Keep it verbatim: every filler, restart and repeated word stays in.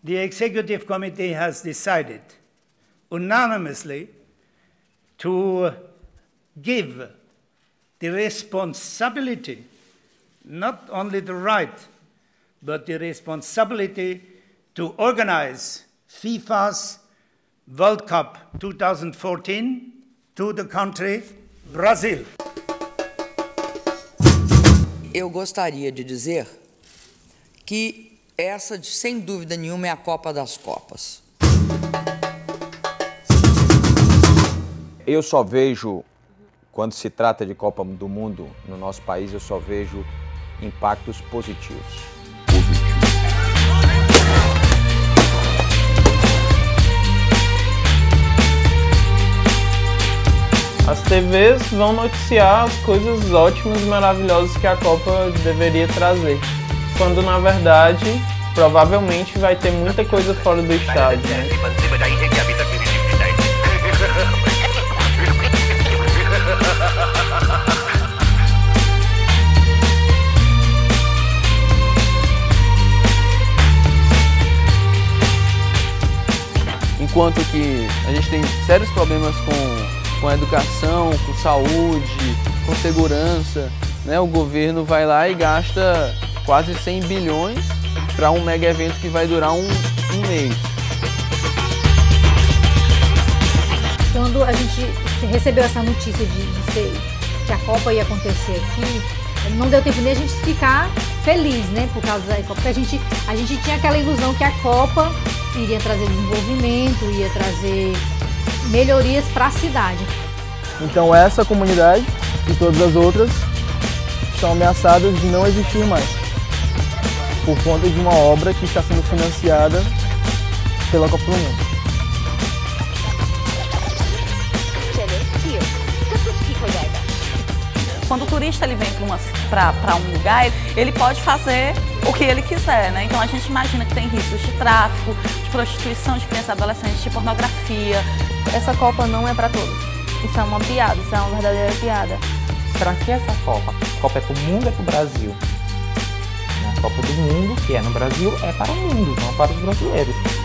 the Executive Committee has decided unanimously to give the responsibility, not only the right, but the responsibility to organize FIFA's World Cup twenty fourteen to the country Brazil. Eu gostaria de dizer que essa, sem dúvida nenhuma, é a Copa das Copas. Eu só vejo, quando se trata de Copa do Mundo no nosso país, eu só vejo impactos positivos. As T Vs vão noticiar as coisas ótimas e maravilhosas que a Copa deveria trazer, quando na verdade, provavelmente vai ter muita coisa fora do estádio, né? Enquanto que a gente tem sérios problemas com com a educação, com saúde, com segurança, né? O governo vai lá e gasta quase cem bilhões para um mega evento que vai durar um, um mês. Quando a gente recebeu essa notícia de, de ser, que a Copa ia acontecer aqui, não deu tempo nem a gente ficar feliz, né, por causa da Copa, porque a gente, a gente tinha aquela ilusão que a Copa iria trazer desenvolvimento, ia trazer melhorias para a cidade. Então essa comunidade e todas as outras estão ameaçadas de não existir mais, por conta de uma obra que está sendo financiada pela Copa do Mundo. Quando o turista ele vem para um lugar, ele pode fazer o que ele quiser, né? Então a gente imagina que tem riscos de tráfico, de prostituição de crianças e adolescentes, de pornografia. Essa Copa não é para todos. Isso é uma piada, isso é uma verdadeira piada. Para que essa Copa? A Copa é para o mundo, é para o Brasil. A Copa do Mundo, que é no Brasil, é para o mundo, não para os brasileiros.